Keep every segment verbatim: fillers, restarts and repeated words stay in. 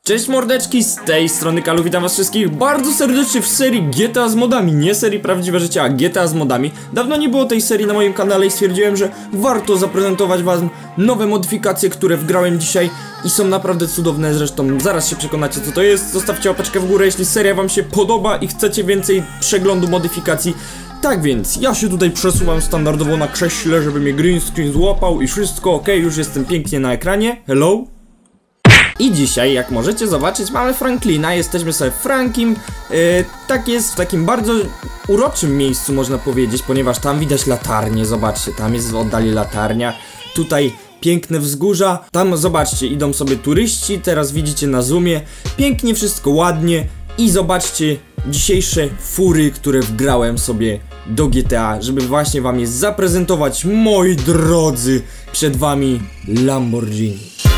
Cześć mordeczki, z tej strony Kalu, witam was wszystkich bardzo serdecznie w serii G T A z modami, nie serii Prawdziwe Życie, a G T A z modami. Dawno nie było tej serii na moim kanale i stwierdziłem, że warto zaprezentować wam nowe modyfikacje, które wgrałem dzisiaj i są naprawdę cudowne, zresztą zaraz się przekonacie co to jest. Zostawcie łapeczkę w górę, jeśli seria wam się podoba i chcecie więcej przeglądu modyfikacji. Tak więc, ja się tutaj przesuwam standardowo na krześle, żeby mnie green screen złapał i wszystko ok, już jestem pięknie na ekranie, hello. I dzisiaj, jak możecie zobaczyć, mamy Franklina, jesteśmy sobie Frankiem, yy, tak jest w takim bardzo uroczym miejscu, można powiedzieć, ponieważ tam widać latarnię, zobaczcie, tam jest w oddali latarnia, tutaj piękne wzgórza, tam zobaczcie, idą sobie turyści, teraz widzicie na zoomie, pięknie, wszystko ładnie i zobaczcie dzisiejsze fury, które wgrałem sobie do G T A, żeby właśnie wam je zaprezentować, moi drodzy, przed wami Lamborghini.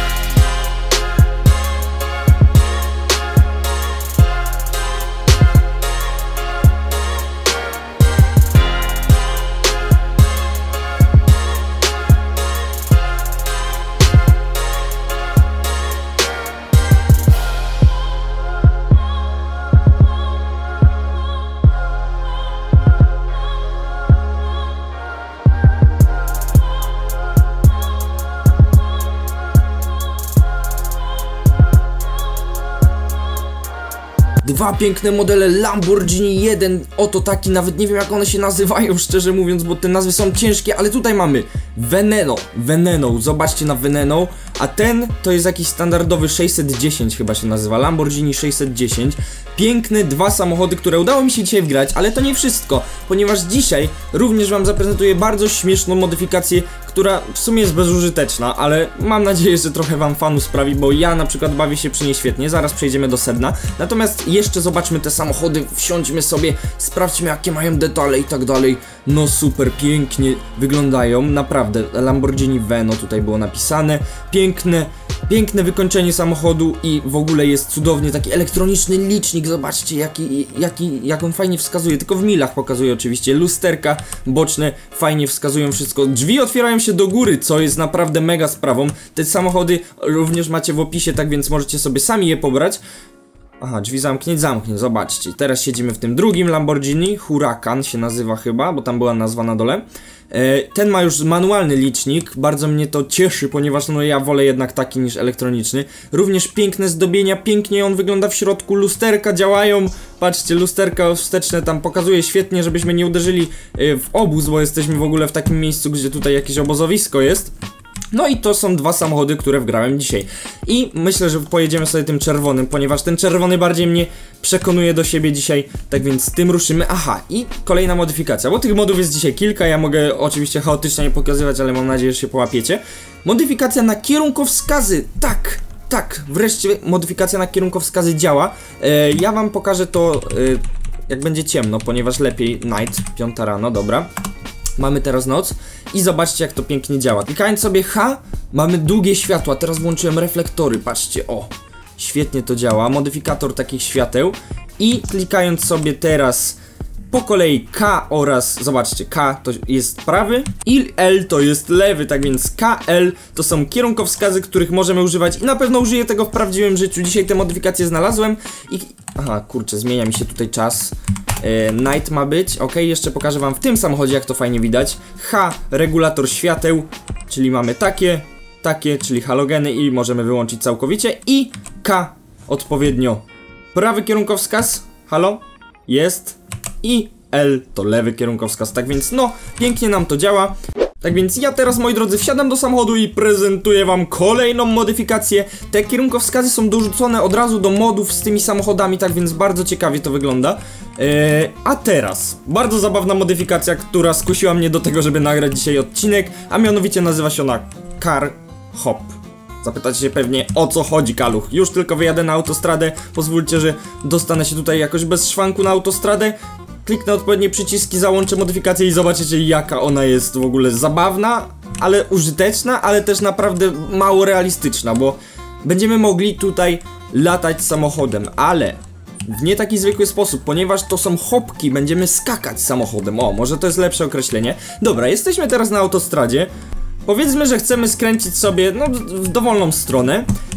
Dwa piękne modele Lamborghini, jeden oto taki, nawet nie wiem jak one się nazywają, szczerze mówiąc, bo te nazwy są ciężkie, ale tutaj mamy Veneno, Veneno, zobaczcie na Veneno, a ten to jest jakiś standardowy sześćset dziesięć chyba się nazywa, Lamborghini sześćset dziesięć. Piękne dwa samochody, które udało mi się dzisiaj wgrać, ale to nie wszystko, ponieważ dzisiaj również wam zaprezentuję bardzo śmieszną modyfikację, która w sumie jest bezużyteczna, ale mam nadzieję, że trochę wam fanu sprawi, bo ja na przykład bawię się przy niej świetnie, zaraz przejdziemy do sedna. Natomiast jeszcze zobaczmy te samochody, wsiądźmy sobie, sprawdźmy jakie mają detale i tak dalej. No super, pięknie wyglądają, naprawdę, Lamborghini Veno tutaj było napisane, piękne, piękne wykończenie samochodu i w ogóle jest cudownie, taki elektroniczny licznik, zobaczcie jaki, jaki, jak on fajnie wskazuje, tylko w milach pokazuje oczywiście, lusterka boczne fajnie wskazują wszystko, drzwi otwierają się do góry, co jest naprawdę mega sprawą, te samochody również macie w opisie, tak więc możecie sobie sami je pobrać. Aha, drzwi zamknięć, zamknięć, zobaczcie, teraz siedzimy w tym drugim Lamborghini, Huracan się nazywa chyba, bo tam była nazwa na dole. e, Ten ma już manualny licznik, bardzo mnie to cieszy, ponieważ no ja wolę jednak taki niż elektroniczny. Również piękne zdobienia, pięknie on wygląda w środku, lusterka działają, patrzcie, lusterka wsteczne tam pokazuje świetnie, żebyśmy nie uderzyli e, w obóz, bo jesteśmy w ogóle w takim miejscu, gdzie tutaj jakieś obozowisko jest. No i to są dwa samochody, które wgrałem dzisiaj. I myślę, że pojedziemy sobie tym czerwonym, ponieważ ten czerwony bardziej mnie przekonuje do siebie dzisiaj. Tak więc z tym ruszymy. Aha, i kolejna modyfikacja, bo tych modów jest dzisiaj kilka. Ja mogę oczywiście chaotycznie je pokazywać, ale mam nadzieję, że się połapiecie. Modyfikacja na kierunkowskazy. Tak, tak, wreszcie modyfikacja na kierunkowskazy działa. e, Ja wam pokażę to e, jak będzie ciemno, ponieważ lepiej night, piąta rano, dobra. Mamy teraz noc i zobaczcie jak to pięknie działa. Klikając sobie H, mamy długie światła. Teraz włączyłem reflektory, patrzcie, o, świetnie to działa, modyfikator takich świateł. I klikając sobie teraz po kolei K oraz, zobaczcie, K to jest prawy i L to jest lewy, tak więc K, L to są kierunkowskazy, których możemy używać i na pewno użyję tego w prawdziwym życiu. Dzisiaj te modyfikacje znalazłem i... Aha, kurczę, zmienia mi się tutaj czas. e, Night ma być, ok, jeszcze pokażę wam w tym samochodzie jak to fajnie widać. H, regulator świateł, czyli mamy takie, takie, czyli halogeny i możemy wyłączyć całkowicie. I K, odpowiednio prawy kierunkowskaz, halo, jest. I L to lewy kierunkowskaz, tak więc no, pięknie nam to działa. Tak więc ja teraz, moi drodzy, wsiadam do samochodu i prezentuję wam kolejną modyfikację. Te kierunkowskazy są dorzucone od razu do modów z tymi samochodami, tak więc bardzo ciekawie to wygląda. Eee, a teraz, bardzo zabawna modyfikacja, która skusiła mnie do tego, żeby nagrać dzisiaj odcinek, a mianowicie nazywa się ona Car Hop. Zapytacie się pewnie o co chodzi, Kaluch. Już tylko wyjadę na autostradę, pozwólcie, że dostanę się tutaj jakoś bez szwanku na autostradę. Kliknę odpowiednie przyciski, załączę modyfikację i zobaczycie jaka ona jest w ogóle zabawna, ale użyteczna, ale też naprawdę mało realistyczna, bo będziemy mogli tutaj latać samochodem, ale w nie taki zwykły sposób, ponieważ to są hopki, będziemy skakać samochodem. O, może to jest lepsze określenie. Dobra, jesteśmy teraz na autostradzie. Powiedzmy, że chcemy skręcić sobie, no, w dowolną stronę.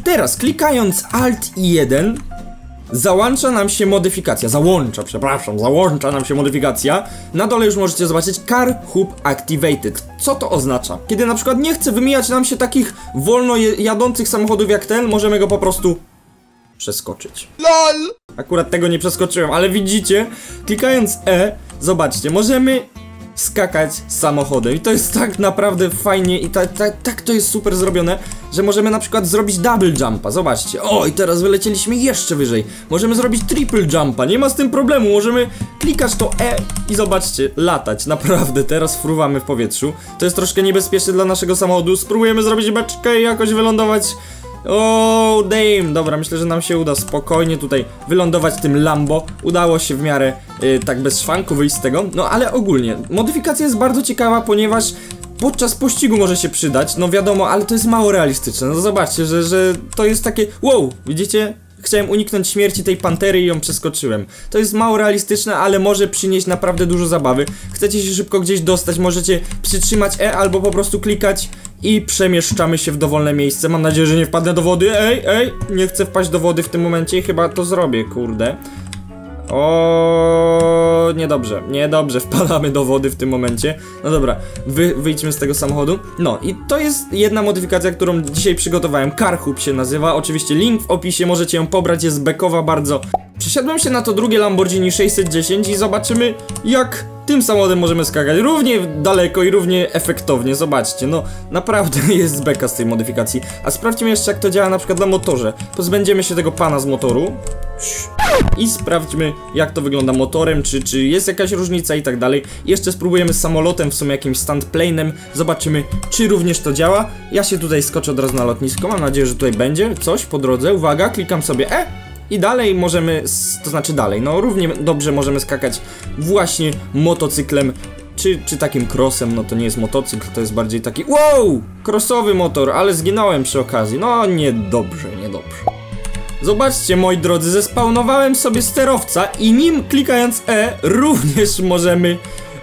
Teraz klikając Alt i jeden załącza nam się modyfikacja, załącza, przepraszam, załącza nam się modyfikacja. Na dole już możecie zobaczyć Car Hub Activated. Co to oznacza? Kiedy na przykład nie chce wymijać nam się takich wolno jadących samochodów jak ten, możemy go po prostu przeskoczyć. LOL! Akurat tego nie przeskoczyłem, ale widzicie, klikając E, zobaczcie, możemy skakać samochodem i to jest tak naprawdę fajnie i tak, tak, tak to jest super zrobione, że możemy na przykład zrobić double jumpa, zobaczcie, o i teraz wylecieliśmy jeszcze wyżej, możemy zrobić triple jumpa, nie ma z tym problemu, możemy klikać to E i zobaczcie, latać, naprawdę, teraz fruwamy w powietrzu, to jest troszkę niebezpieczne dla naszego samochodu, spróbujemy zrobić beczkę i jakoś wylądować. O, damn, dobra, myślę, że nam się uda spokojnie tutaj wylądować tym Lambo. Udało się w miarę yy, tak bez szwanku wyjść z tego. No ale ogólnie, modyfikacja jest bardzo ciekawa, ponieważ podczas pościgu może się przydać. No wiadomo, ale to jest mało realistyczne. No zobaczcie, że, że to jest takie, wow, widzicie? Chciałem uniknąć śmierci tej pantery i ją przeskoczyłem. To jest mało realistyczne, ale może przynieść naprawdę dużo zabawy. Chcecie się szybko gdzieś dostać, możecie przytrzymać E albo po prostu klikać i przemieszczamy się w dowolne miejsce. Mam nadzieję, że nie wpadnę do wody. Ej, ej, nie chcę wpaść do wody w tym momencie i chyba to zrobię, kurde. O, niedobrze, niedobrze, wpadamy do wody w tym momencie. No dobra, wy, wyjdźmy z tego samochodu. No i to jest jedna modyfikacja, którą dzisiaj przygotowałem. Car Hub się nazywa, oczywiście link w opisie, możecie ją pobrać, jest bekowa bardzo. Przesiadłem się na to drugie Lamborghini sześćset dziesięć i zobaczymy, jak tym samochodem możemy skakać równie daleko i równie efektownie, zobaczcie, no naprawdę jest beka z tej modyfikacji. A sprawdźmy jeszcze, jak to działa na przykład na motorze. Pozbędziemy się tego pana z motoru i sprawdźmy, jak to wygląda motorem, czy, czy jest jakaś różnica i tak dalej. Jeszcze spróbujemy z samolotem, w sumie jakimś standplanem, zobaczymy, czy również to działa. Ja się tutaj skoczę od razu na lotnisko, mam nadzieję, że tutaj będzie coś po drodze. Uwaga, klikam sobie E i dalej możemy, to znaczy dalej, no równie dobrze możemy skakać właśnie motocyklem, czy, czy takim crossem. No to nie jest motocykl, to jest bardziej taki, wow, crossowy motor, ale zginąłem przy okazji, no niedobrze, niedobrze. Zobaczcie, moi drodzy, zespawnowałem sobie sterowca i nim klikając E również możemy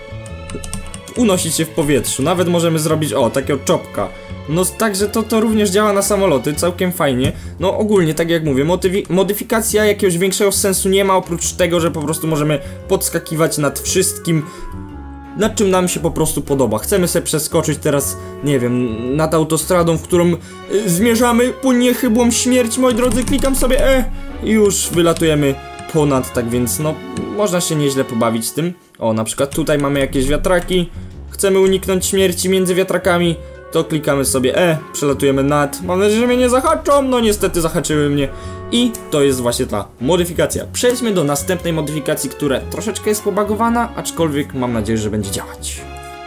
unosić się w powietrzu. Nawet możemy zrobić, o, takiego czopka. No także to, to również działa na samoloty, całkiem fajnie. No ogólnie, tak jak mówię, modyfikacja jakiegoś większego sensu nie ma, oprócz tego, że po prostu możemy podskakiwać nad wszystkim, nad czym nam się po prostu podoba. Chcemy sobie przeskoczyć teraz, nie wiem, nad autostradą, w którą y, zmierzamy po niechybłą śmierć, moi drodzy, klikam sobie E i już wylatujemy ponad, tak więc no, można się nieźle pobawić z tym. O, na przykład tutaj mamy jakieś wiatraki, chcemy uniknąć śmierci między wiatrakami, to klikamy sobie E, przelatujemy nad, mam nadzieję, że mnie nie zahaczą, no niestety zahaczyły mnie. I to jest właśnie ta modyfikacja. Przejdźmy do następnej modyfikacji, która troszeczkę jest pobagowana, aczkolwiek mam nadzieję, że będzie działać.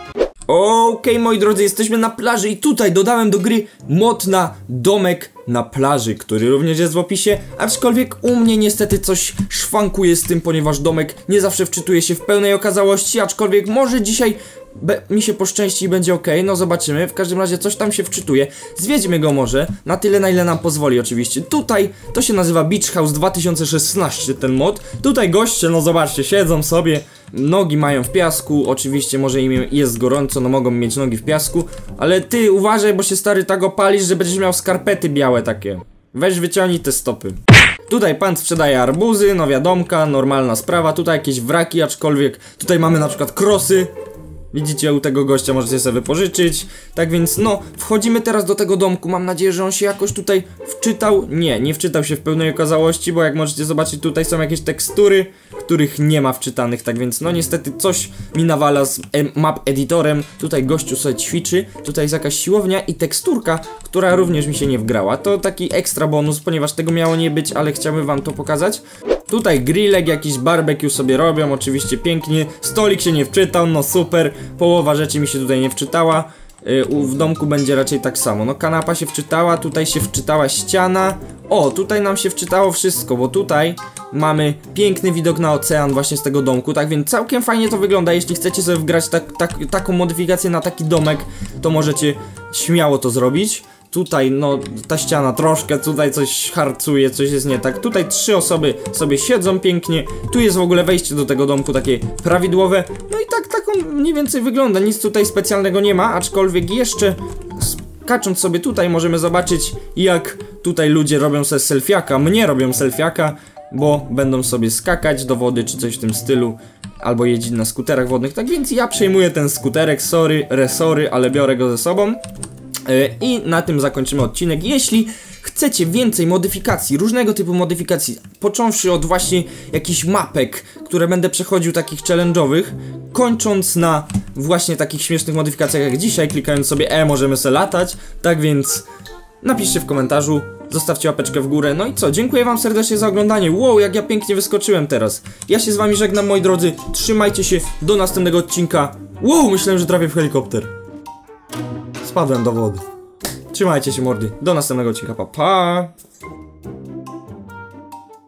Okej, moi drodzy, jesteśmy na plaży i tutaj dodałem do gry mod na domek na plaży, który również jest w opisie, aczkolwiek u mnie niestety coś szwankuje z tym, ponieważ domek nie zawsze wczytuje się w pełnej okazałości, aczkolwiek może dzisiaj Be mi się poszczęści i będzie ok, no zobaczymy. W każdym razie coś tam się wczytuje. Zwiedźmy go może, na tyle na ile nam pozwoli oczywiście. Tutaj to się nazywa Beach House dwa tysiące szesnaście, ten mod. Tutaj goście, no zobaczcie, siedzą sobie, nogi mają w piasku. Oczywiście może im jest gorąco, no mogą mieć nogi w piasku. Ale ty uważaj, bo się stary tak opalisz, że będziesz miał skarpety białe takie. Weź wyciągnij te stopy. Tutaj pan sprzedaje arbuzy, no wiadomka, normalna sprawa. Tutaj jakieś wraki, aczkolwiek tutaj mamy na przykład krosy. Widzicie, u tego gościa możecie sobie wypożyczyć. Tak więc no, wchodzimy teraz do tego domku. Mam nadzieję, że on się jakoś tutaj wczytał. Nie, nie wczytał się w pełnej okazałości, bo jak możecie zobaczyć, tutaj są jakieś tekstury, których nie ma wczytanych. Tak więc no niestety coś mi nawala z e map editorem. Tutaj gościu sobie ćwiczy. Tutaj jest jakaś siłownia i teksturka, która również mi się nie wgrała. To taki ekstra bonus, ponieważ tego miało nie być, ale chciałbym wam to pokazać. Tutaj grillek, jakiś barbecue sobie robią, oczywiście pięknie. Stolik się nie wczytał, no super. Połowa rzeczy mi się tutaj nie wczytała. Yy, w domku będzie raczej tak samo. No kanapa się wczytała, tutaj się wczytała ściana. O, tutaj nam się wczytało wszystko, bo tutaj mamy piękny widok na ocean właśnie z tego domku. Tak więc całkiem fajnie to wygląda. Jeśli chcecie sobie wgrać tak, tak, taką modyfikację na taki domek, to możecie śmiało to zrobić. Tutaj, no, ta ściana troszkę, tutaj coś harcuje, coś jest nie tak. Tutaj trzy osoby sobie siedzą pięknie. Tu jest w ogóle wejście do tego domku takie prawidłowe. No i tak, tak on mniej więcej wygląda. Nic tutaj specjalnego nie ma, aczkolwiek jeszcze skacząc sobie tutaj możemy zobaczyć, jak tutaj ludzie robią sobie selfiaka, mnie robią selfiaka, bo będą sobie skakać do wody, czy coś w tym stylu, albo jeździć na skuterach wodnych, tak więc ja przejmuję ten skuterek, sorry, resory, ale biorę go ze sobą. Yy, I na tym zakończymy odcinek. Jeśli chcecie więcej modyfikacji, różnego typu modyfikacji, począwszy od właśnie jakichś mapek, które będę przechodził takich challenge'owych, kończąc na właśnie takich śmiesznych modyfikacjach jak dzisiaj, klikając sobie E, możemy sobie latać, tak więc napiszcie w komentarzu, zostawcie łapeczkę w górę, no i co, dziękuję wam serdecznie za oglądanie. Wow, jak ja pięknie wyskoczyłem teraz. Ja się z wami żegnam, moi drodzy, trzymajcie się, do następnego odcinka. Wow, myślałem, że trafię w helikopter. Spadłem do wody. Trzymajcie się, mordy, do następnego odcinka, pa pa.